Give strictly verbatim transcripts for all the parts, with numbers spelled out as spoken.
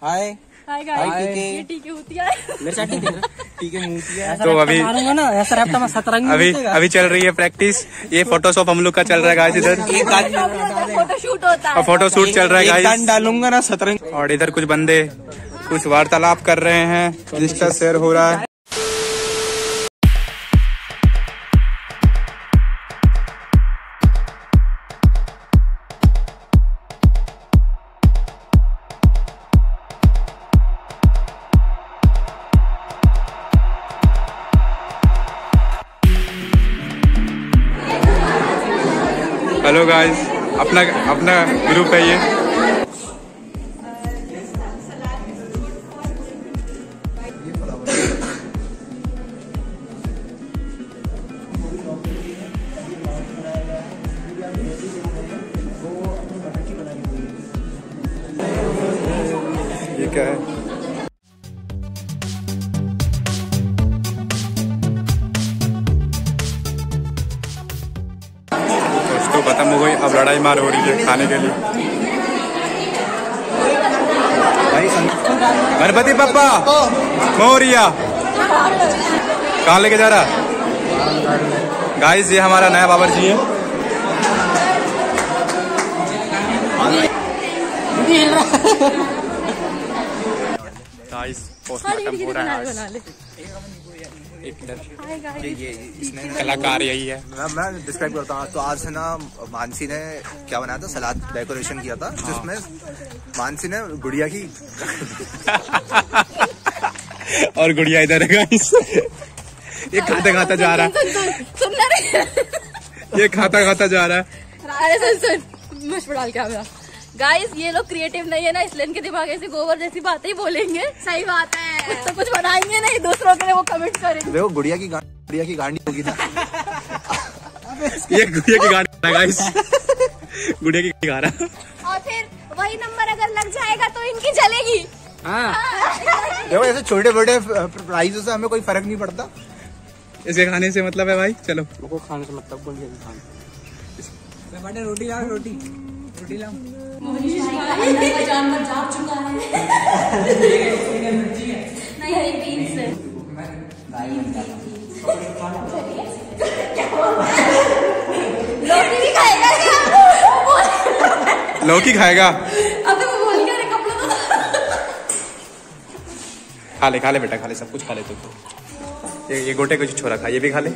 हाय hi guys, ये टीके होती है मेरे साथ टीके मूर्ति है। तो अभी ना ऐसा रैप्टा में सतरंगी अभी अभी चल रही है प्रैक्टिस। ये फोटोशॉप हम लोग का चल रहा है गाइस। इधर फोटोशूट होता है, फोटोशूट चल रहा है गाइस। डालूंगा ना सतरंग। और इधर कुछ बंदे कुछ वार्तालाप कर रहे हैं, जिसका शेयर हो रहा है। हेलो गाइस, अपना अपना ग्रुप है ये। ये क्या है? तो खत्म हो गई, अब लड़ाई मार हो रही है खाने के लिए। गणपति पप्पा मोरिया कहाँ लेके जा रहा? गाइस ये हमारा नया बावर्ची है। गाइस पोस्टमार्टम हो रहा है। एक ये ये इसने कलाकार यही है। मैं मैं डिस्क्राइब करता हूँ। तो आज है ना मानसी ने क्या बनाया था, सलाद डेकोरेशन किया था, जिसमें मानसी ने गुड़िया की और गुड़िया इधर है गाइस। ये खाता खाता जा रहा है, ये खाता खाता जा रहा है। अरे सुन सुन मुझ पर डाल के आ गाइस, ये लोग क्रिएटिव नहीं है ना, इसलिए इनके दिमाग ऐसे गोबर जैसी बातें ही बोलेंगे। सही बात है, कुछ तो कुछ बनाएंगे नहीं, दूसरों के लिए वो कमेंट करेंगे। देखो गुड़िया की गुड़िया की गांडी होगी ना। ये गुड़िया की गाड़ी है गाइस, गुड़िया की गा रहा। और फिर वही नंबर अगर लग जाएगा तो इनकी जलेगी। देखो ऐसे छोटे बड़े प्राइजों से हमें कोई फर्क नहीं पड़ता। इसे खाने से मतलब है भाई। चलो को खाने से मतलब बोल खाने रोटी लाओ, रोटी रोटी लाओ। जानवर जाग चुका है। नहीं बीन्स से लौकी भी खाएगा। लौकी खाएगा? अबे वो बोल क्या रे, कपड़ा तो खा ले खा ले बेटा, खा ले, सब कुछ खा ले तू। तो ये ये गोटे कुछ छोरा खा, ये भी खा ले।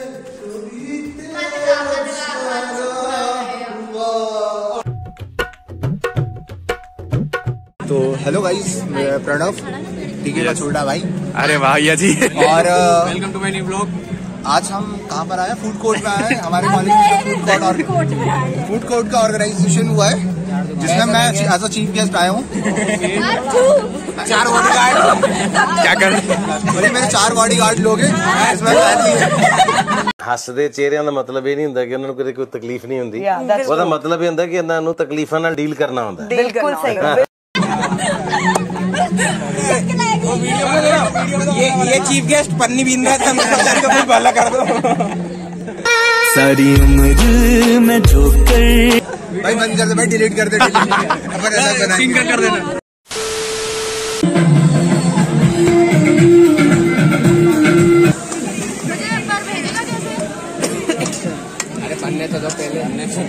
तो हेलो गाइस, प्रणव टीके का छोटा भाई। अरे वाह भैया जी। और welcome to my new blog. आज हम कहाँ पर आए? फूड कोर्ट में आए हैं। हमारे कॉलेज में फूड कोर्ट और फूड कोर्ट का ऑर्गेनाइजेशन हुआ है, जिसमें मैं एज अ चीफ गेस्ट आया हूँ। चार बॉडी गार्ड क्या कर बोले मेरे चार बॉडी गार्ड लोग हैं, इसमें ਹੱਸਦੇ ਚਿਹਰਿਆਂ ਦਾ ਮਤਲਬ ਇਹ ਨਹੀਂ ਹੁੰਦਾ ਕਿ ਉਹਨਾਂ ਨੂੰ ਕਦੇ ਕੋਈ ਤਕਲੀਫ ਨਹੀਂ ਹੁੰਦੀ। ਉਹਦਾ ਮਤਲਬ ਇਹ ਹੁੰਦਾ ਕਿ ਇਹਨਾਂ ਨੂੰ ਤਕਲੀਫਾਂ ਨਾਲ ਡੀਲ ਕਰਨਾ ਹੁੰਦਾ। ਬਿਲਕੁਲ ਸਹੀ। ये ये चीफ गेस्ट पन्नी बीन रहा था, बाला कर दो। सारी उम्र में ठोकर भाई बंद कर दे भाई, डिलीट कर दे, सीन कर कर देना। अरे पन्ने तो दो पहले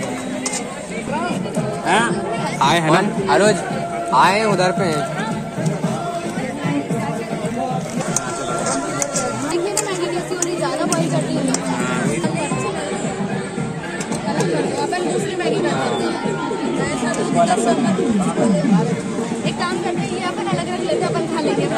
आए हैं ना, रोज आए उधर पे हैं। एक काम करते हैं, ये अपन अलग अलग लेते अपन खा लेंगे।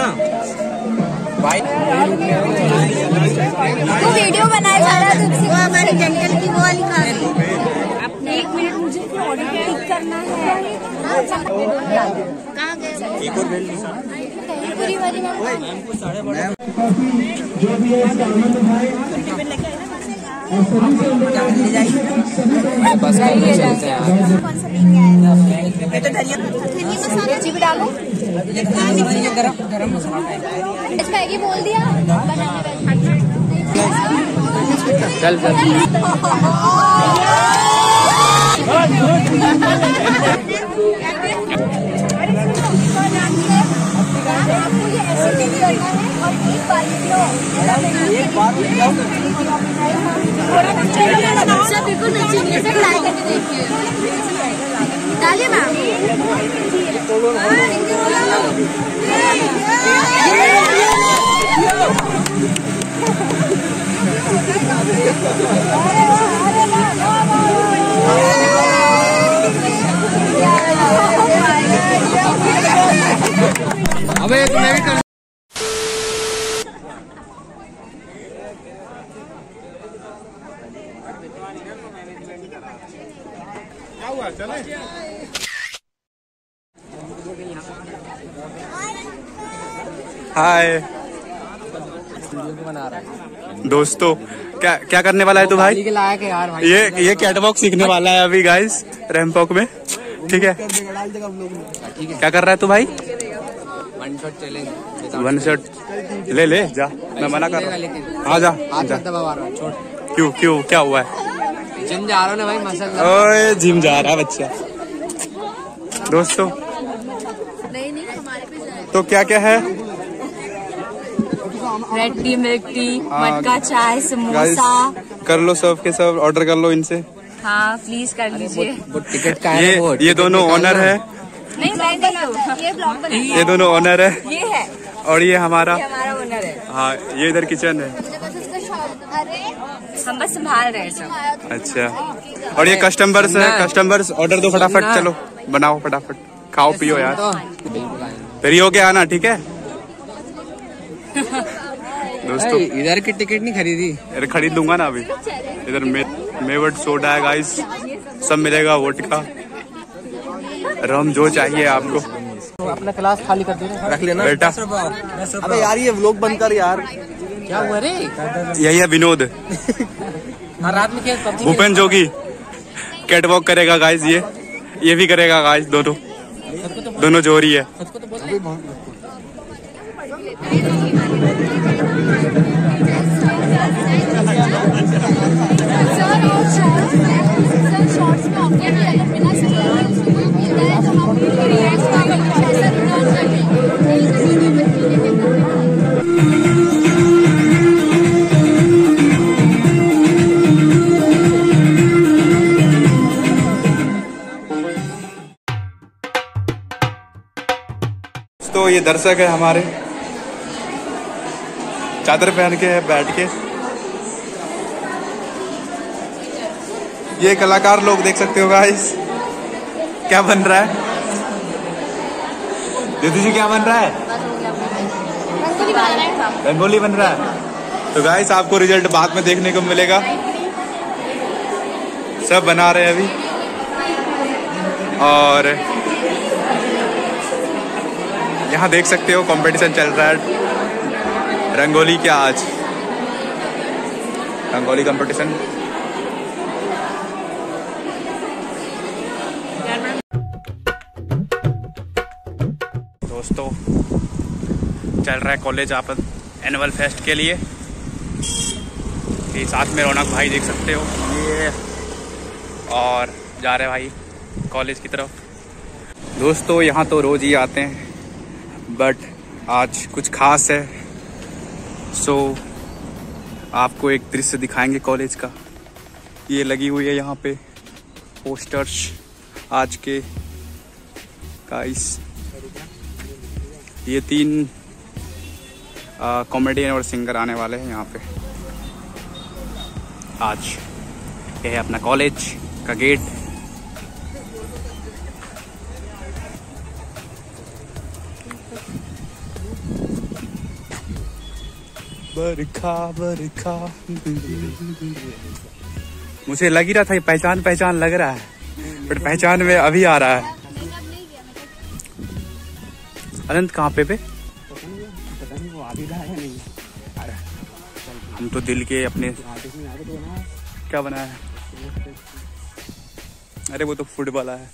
वो वीडियो बनाया जा रहा है, वो हमारे जंगल की वो वाली खा रही है। अपने एक मिनट मुझे ऑर्डर पिक करना है। कहाँ गए? पूरी वाली मैम जो भी है बस चलते हैं। मिर्ची भी डालो, गरम गरम मसाला मैगी बोल दिया। चल चल करना है और एक बारी एक बार बच्चा बिल्कुल नचेंगे, ऐसे ट्राई करके देखिए। डालिए मैम। अबे तुम्हें भी कर क्या हुआ चले? हाय बना रहा है दोस्तों, क्या क्या करने वाला है तू भाई? के लायक है यार भाई। ये ये कैटवॉक सीखने वाला है अभी गाइस, रैंपॉक में। ठीक है, ठीक है, क्या कर रहा है तू भाई? One shot challenge. One shot ले ले जा, मैं मना कर रहा हूँ। आ जा, हाथ जा। मत दबा रहा हूँ, छोड़। क्यों क्यों क्या हुआ है? जिम जा रहा हूँ ना भाई, मसल। ओए जिम जा रहा है बच्चा। दोस्तों नहीं नहीं हमारे पे जाए। तो क्या क्या है? रेड टी, मिल्क टी, मटका चाय, गाइस समोसा। कर लो, सब के सब ऑर्डर कर लो इनसे। हाँ प्लीज कर लीजिए। वो टिकट का है ये ना, वो ये टिकट दोनों निकालना ओनर है, नहीं मैं नहीं हूँ, ये ब्लॉग बना। ये दोनों ओनर है ये है, और ये हमारा, ये हमारा ओनर है। हाँ ये इधर किचन है। हम बस संभाल रहे हैं सब। अच्छा, और ये कस्टमर्स है, कस्टमर्स ऑर्डर दो फटाफट, चलो बनाओ फटाफट, खाओ पियो यार, फिर हो गया आना, ठीक है दोस्तों। इधर की टिकट नहीं खरीदी। अरे खरीद लूंगा ना अभी। इधर मे, मेवट सोडा है गाइस, सब मिलेगा, वोडका, रम, जो चाहिए आपको। तो अपना क्लास खाली कर देना, रख लेना बेटा। अबे यार ये व्लॉग बंद कर यार। क्या हुआ रे? यही है विनोद, हाँ रात में खेल पबजी। भूपेन जोगी कैटवॉक करेगा गाइस, ये ये भी करेगा गाइस, दोनों दोनों जोड़ी है। तो ये दर्शक है हमारे, चादर पहन के है बैठ के। ये कलाकार लोग देख सकते हो गाइस, क्या बन रहा है दीदी जी, क्या बन रहा है? रंगोली बन रहा है। तो गाइस आपको रिजल्ट बाद में देखने को मिलेगा, सब बना रहे हैं अभी। और यहाँ देख सकते हो कंपटीशन चल रहा है रंगोली क्या, आज रंगोली कंपटीशन। दोस्तों चल रहा है कॉलेज आप एनुअल फेस्ट के लिए, ये साथ में रौनक भाई देख सकते हो, ये और जा रहे भाई कॉलेज की तरफ। दोस्तों यहाँ तो रोज ही आते हैं, बट आज कुछ खास है, सो आपको एक दृश्य दिखाएंगे कॉलेज का। ये लगी हुई है यहाँ पे पोस्टर्स आज के गाइस। ये तीन कॉमेडियन और सिंगर आने वाले हैं यहाँ पे आज। ये है अपना कॉलेज का गेट। बरखा बरखा, मुझे लग ही रहा था ये पहचान पहचान लग रहा है, बट पहचान में अभी आ रहा है। अनंत कहाँ पे पे? अरे हम तो दिल के अपने क्या बनाया है? अरे वो तो फूड वाला है।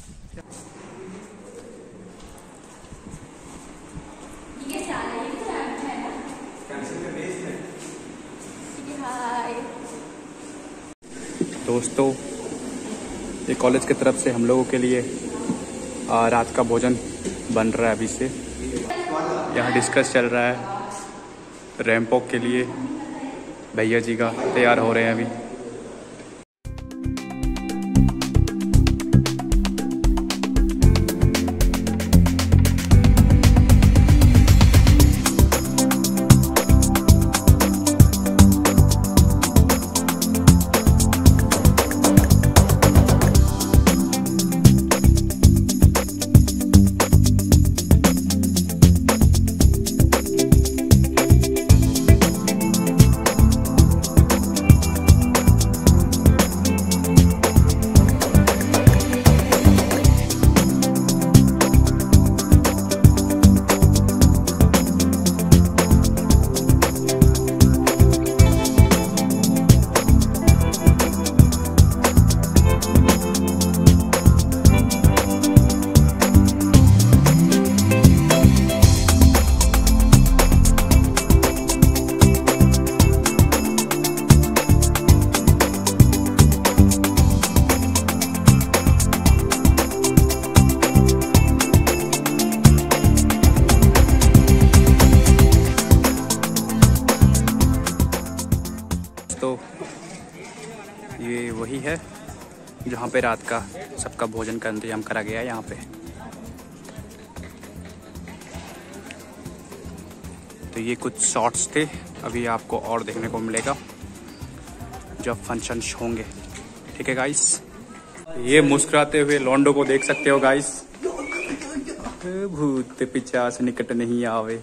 दोस्तों ये कॉलेज की तरफ से हम लोगों के लिए आ, रात का भोजन बन रहा है अभी से। यहाँ डिस्कस चल रहा है रैंप वॉक के लिए भैया जी का तैयार हो रहे हैं अभी। तो ये वही है जहाँ पे रात का सबका भोजन का इंतजाम करा गया है यहाँ पे। तो ये कुछ शॉट्स थे, अभी आपको और देखने को मिलेगा जब फंक्शंस होंगे। ठीक है गाइस, ये मुस्कुराते हुए लॉन्डो को देख सकते हो गाइस। भूत पिचास निकट नहीं आवे।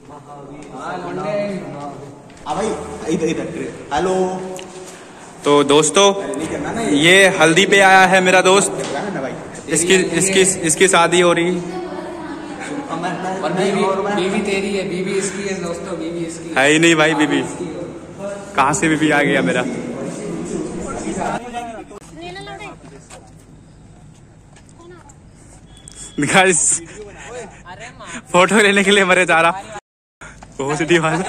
हेलो। तो दोस्तों ये हल्दी पे आया है मेरा दोस्त, इसकी इसकी इसकी शादी हो रही और बीवी बीवी तेरी है, बीवी इसकी है दोस्तों, बीवी इसकी है ही नहीं भाई। बीबी कहाँ से बीबी आ गया मेरा। गाइस फोटो लेने के लिए मरे जा रहा पॉजिटिव वाला।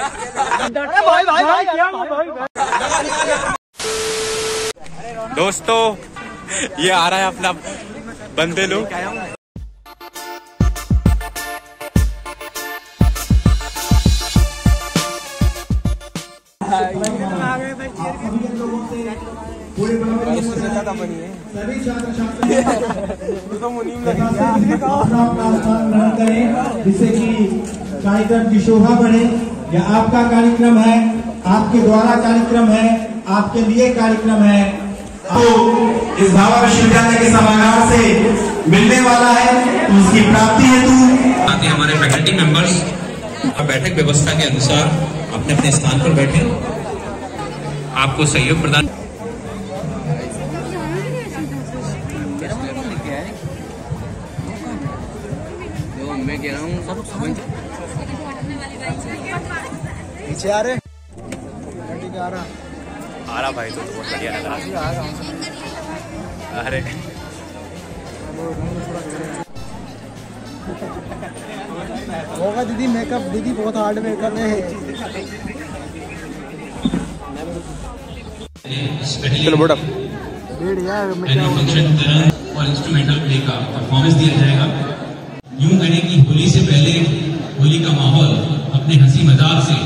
दोस्तों ये आ रहा है अपना बंदे लोग। जिससे कि कार्यक्रम की शोभा बढ़े। यह आपका कार्यक्रम है, आपके द्वारा कार्यक्रम है, आपके लिए कार्यक्रम है। तो इस भाभा विश्वविद्यालय के सभागार से मिलने वाला है, तो उसकी प्राप्ति हेतु आते हमारे फैकल्टी मेंबर्स बैठक व्यवस्था के अनुसार अपने अपने स्थान पर बैठे, आपको सहयोग प्रदान। मैं कह रहा हूँ पीछे आ रहे आ रहा आ रहा भाई, तो बहुत बढ़िया लग रहा। अरे होगा दीदी मेकअप, दीदी बहुत हार्ड मेकअप है। चलो बोटा और इंस्ट्रूमेंटल प्ले का परफॉर्मेंस दिया जाएगा। यूं करें कि होली से पहले होली का माहौल अपने हंसी मजाक से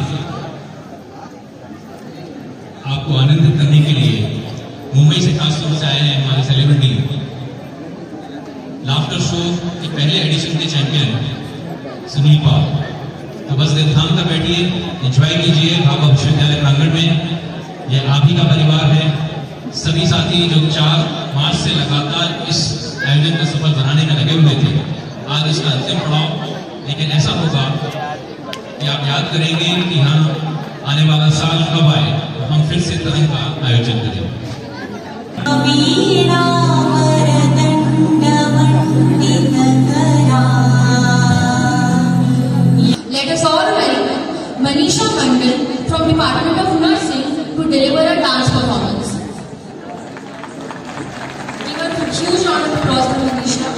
आपको आनंदित करने के लिए मुंबई से खास तौर से आए हैं हमारे सेलिब्रिटी। लाफ्टर शो के पहले एडिशन के चैंपियन सुनील पाल। तो बस दिल थाम कर बैठिए, एंजॉय कीजिए भाभा विश्वविद्यालय प्रांगण में। यह आप ही का परिवार है। सभी साथी जो चार मार्च से लगातार इस आयोजन को सफल बनाने में लगे हुए थे, आज इसका अंतिम पड़ाव। लेकिन ऐसा होगा कि आप याद करेंगे कि हाँ, आने वाला साल कब आए तो हम फिर से तरह का आयोजन करें। Let us all welcome Manisha Mandal from Department of Nursing to deliver a dance performance. Give a huge round of applause for Manisha.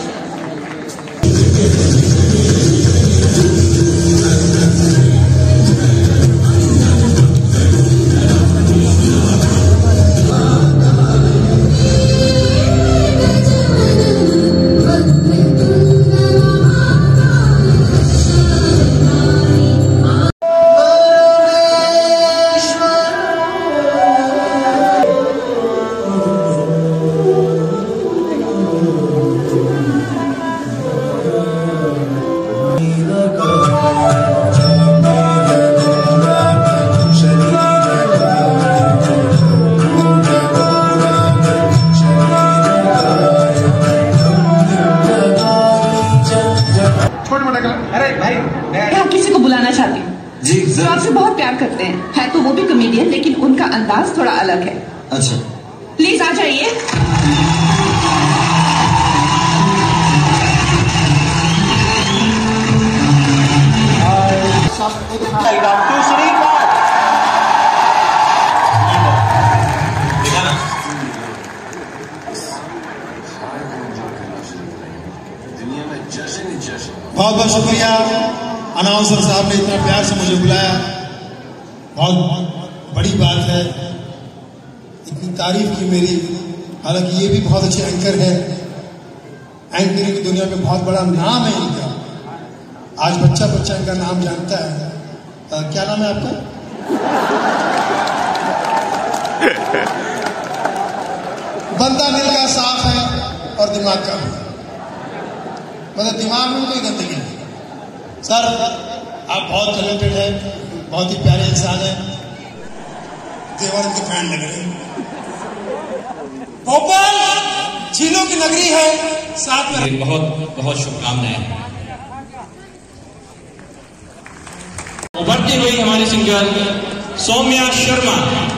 अंदाज थोड़ा अलग है। अच्छा, प्लीज आ जाइए। बहुत बहुत शुक्रिया अनाउंसर साहब ने इतना प्यार से मुझे बुलाया। बहुत बड़ी बात है, इतनी तारीफ की मेरी। हालांकि ये भी बहुत अच्छे एंकर है, एंकरिंग की दुनिया में बहुत बड़ा नाम है इनका। आज बच्चा बच्चा इनका नाम जानता है। आ, क्या नाम है आपका? बंदा दिल का साफ है और दिमाग का भी, मतलब दिमाग में कोई गंदगी नहीं। सर आप बहुत टैलेंटेड है, बहुत ही प्यारे इंसान है। देवानंद के फैन लग रहे हैं। भोपाल झीलों की नगरी है, साथ में बहुत बहुत शुभकामनाएं। उभरती हुई हमारी सिंगर सौम्या शर्मा।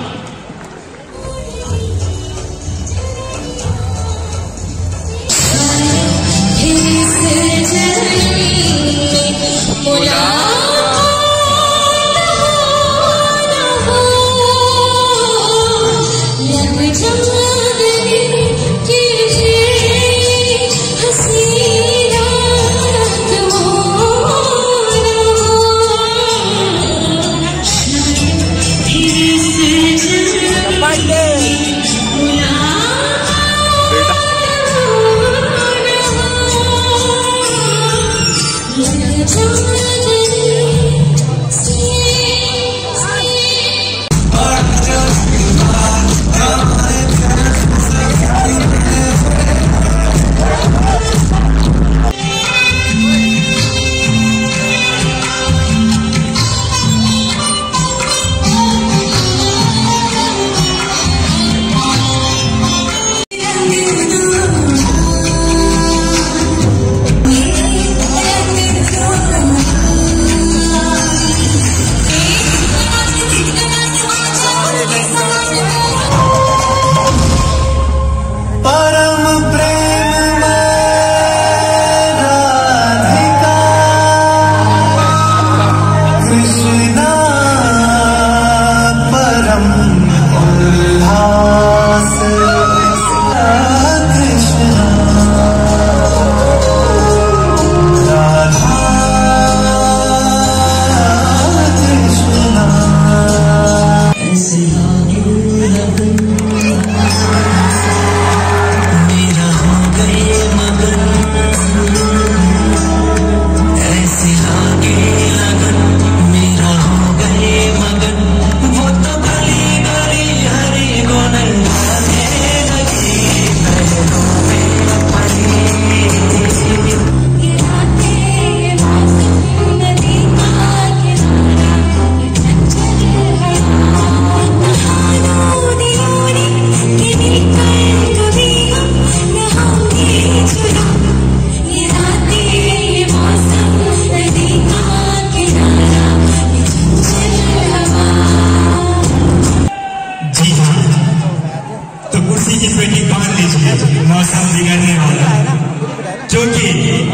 मौसम बिगड़ने वाला है, क्योंकि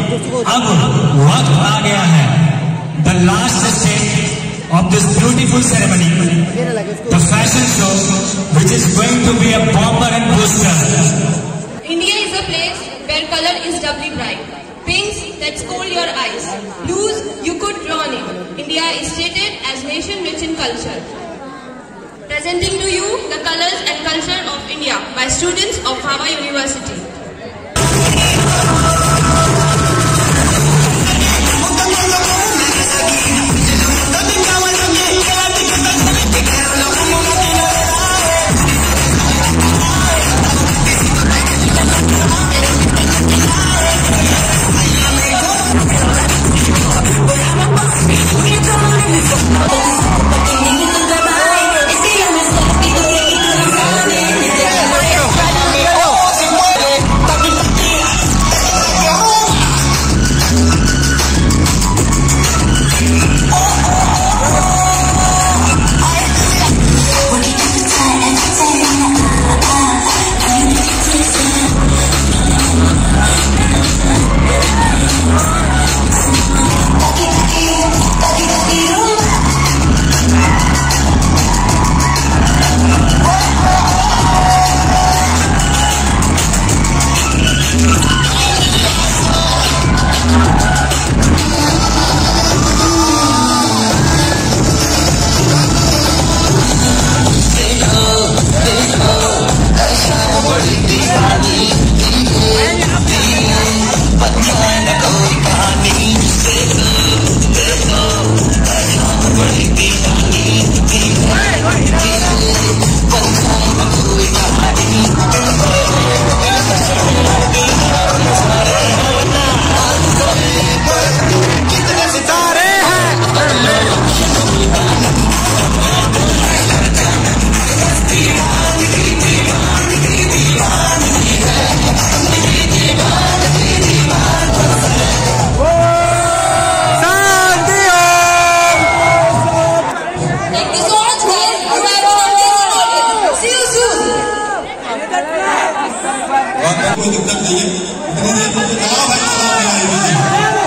अब वक्त आ गया है the last stage of this beautiful ceremony, the fashion show which is going to be a bomber and booster. India is a place where color is doubly bright. Pinks that scold your eyes, blues you could drown in. India is stated as nation rich in culture. Presenting to you the colors and culture of India by students of Harvard University. कोई दिक्कत नहीं है।